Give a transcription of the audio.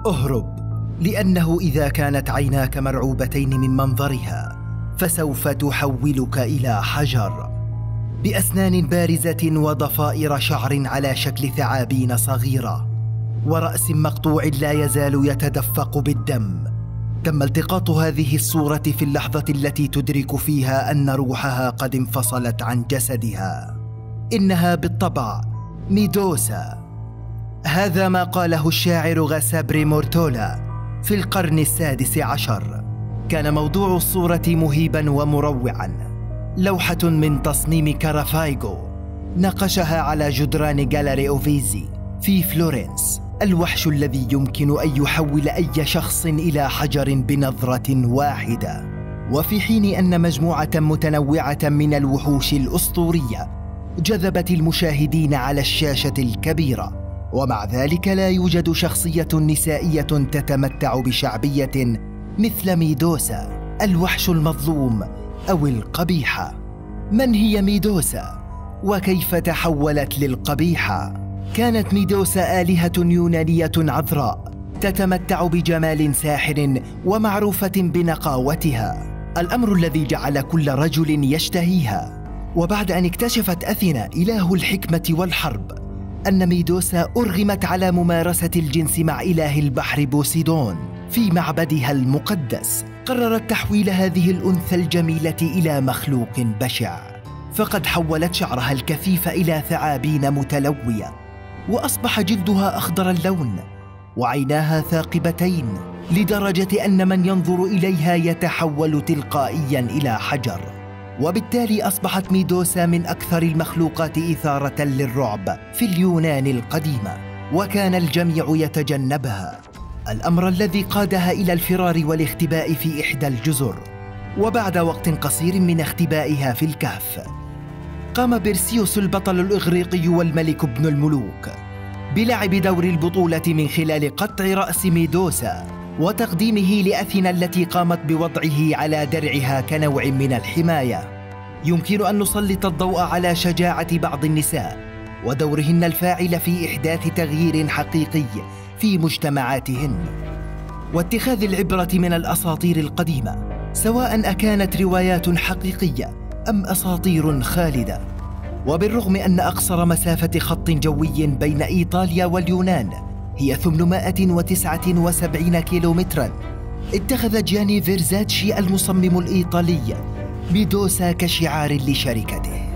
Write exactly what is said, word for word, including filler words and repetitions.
اهرب، لأنه إذا كانت عيناك مرعوبتين من منظرها فسوف تحولك إلى حجر. بأسنان بارزة وضفائر شعر على شكل ثعابين صغيرة ورأس مقطوع لا يزال يتدفق بالدم. تم التقاط هذه الصورة في اللحظة التي تدرك فيها أن روحها قد انفصلت عن جسدها. إنها بالطبع ميدوسا. هذا ما قاله الشاعر غاسابري مورتولا في القرن السادس عشر. كان موضوع الصورة مهيباً ومروعاً. لوحة من تصميم كارافايغو نقشها على جدران جاليري أوفيزي في فلورنس، الوحش الذي يمكن أن يحول أي شخص إلى حجر بنظرة واحدة. وفي حين أن مجموعة متنوعة من الوحوش الأسطورية جذبت المشاهدين على الشاشة الكبيرة، ومع ذلك لا يوجد شخصية نسائية تتمتع بشعبية مثل ميدوسا، الوحش المظلوم أو القبيحة. من هي ميدوسا؟ وكيف تحولت للقبيحة؟ كانت ميدوسا آلهة يونانية عذراء تتمتع بجمال ساحر ومعروفة بنقاوتها، الأمر الذي جعل كل رجل يشتهيها. وبعد أن اكتشفت أثينا إله الحكمة والحرب أن ميدوسا أرغمت على ممارسة الجنس مع إله البحر بوسيدون في معبدها المقدس، قررت تحويل هذه الأنثى الجميلة إلى مخلوق بشع، فقد حولت شعرها الكثيف إلى ثعابين متلوية، وأصبح جلدها أخضر اللون وعيناها ثاقبتين، لدرجة أن من ينظر إليها يتحول تلقائياً إلى حجر. وبالتالي أصبحت ميدوسا من أكثر المخلوقات إثارة للرعب في اليونان القديمة، وكان الجميع يتجنبها، الأمر الذي قادها إلى الفرار والاختباء في إحدى الجزر. وبعد وقت قصير من اختبائها في الكهف، قام بيرسيوس البطل الإغريقي والملك ابن الملوك بلعب دور البطولة من خلال قطع رأس ميدوسا وتقديمه لأثينا التي قامت بوضعه على درعها كنوع من الحماية. يمكن أن نسلط الضوء على شجاعة بعض النساء ودورهن الفاعل في إحداث تغيير حقيقي في مجتمعاتهن، واتخاذ العبرة من الأساطير القديمة، سواء أكانت روايات حقيقية أم أساطير خالدة. وبالرغم أن أقصر مسافة خط جوي بين إيطاليا واليونان هي ثمانمائة وتسعة وسبعين كيلومتراً، اتخذ جياني فيرزاتشي المصمم الإيطالي ميدوسا كشعار لشركته.